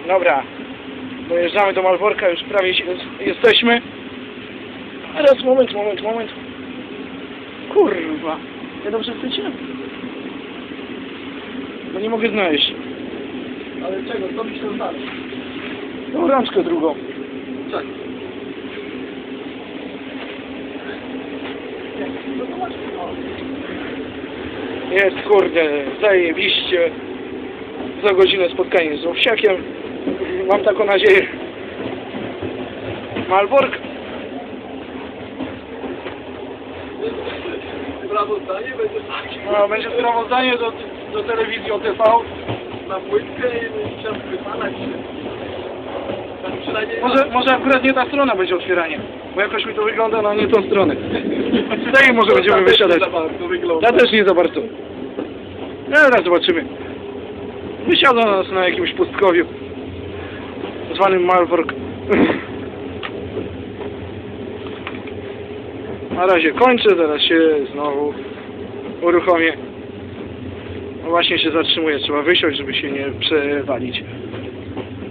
Dobra, dojeżdżamy do Malborka, już prawie jesteśmy. Teraz moment. Kurwa, ja dobrze chcecie? Bo nie mogę znaleźć. Ale czego? Co mi się znaleźć? No, rączkę drugą. Czego? Jest, kurde, zajebiście. Za godzinę spotkanie z Owsiakiem. Mam taką nadzieję. Malbork. Sprawozdanie będzie takie. No, będzie sprawozdanie do telewizji OTV. Na płytkę i trzeba wypalać się. Tak przynajmniej... Może akurat nie ta strona będzie otwieranie. Bo jakoś mi to wygląda na nie tą stronę. Tutaj może będziemy wysiadać. To wygląda. Ta też nie za bardzo. No, teraz zobaczymy. Wysiada nas na jakimś pustkowiu zwanym Malbork. Na razie kończę, zaraz się znowu uruchomię. No właśnie się zatrzymuję, trzeba wysiąść, żeby się nie przewalić.